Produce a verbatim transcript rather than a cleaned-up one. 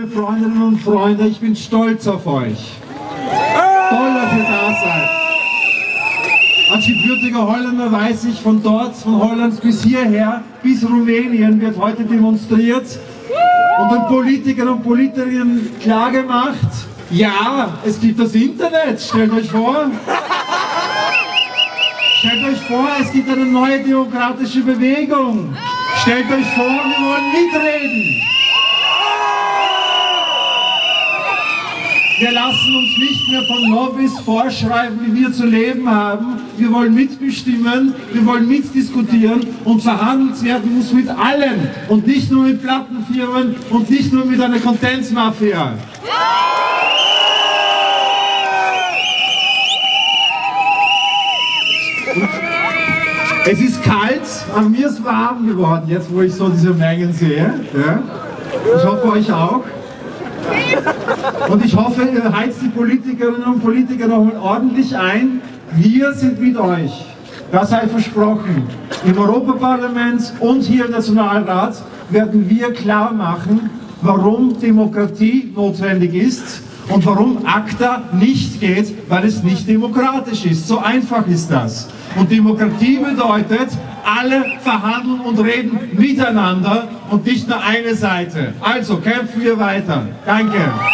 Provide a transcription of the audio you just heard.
liebe Freundinnen und Freunde, ich bin stolz auf euch. Toll, dass ihr da seid. Als gebürtiger Holländer weiß ich, von dort, von Holland bis hierher, bis Rumänien wird heute demonstriert und den Politikern und Politikerinnen klargemacht, ja, es gibt das Internet, stellt euch vor. Stellt euch vor, es gibt eine neue demokratische Bewegung. Stellt euch vor, wir wollen mitreden. Wir lassen uns nicht mehr von Lobbys vorschreiben, wie wir zu leben haben. Wir wollen mitbestimmen, wir wollen mitdiskutieren und verhandelt werden muss mit allen und nicht nur mit Plattenfirmen und nicht nur mit einer Contents-Mafia. Es ist kalt, aber mir ist warm geworden, jetzt wo ich so diese Mengen sehe. Ja? Ich hoffe euch auch. Und ich hoffe, ihr heizt die Politikerinnen und Politiker nochmal ordentlich ein. Wir sind mit euch. Das sei versprochen. Im Europaparlament und hier im Nationalrat werden wir klar machen, warum Demokratie notwendig ist und warum ACTA nicht geht, weil es nicht demokratisch ist. So einfach ist das. Und Demokratie bedeutet, alle verhandeln und reden miteinander und nicht nur eine Seite. Also kämpfen wir weiter. Danke.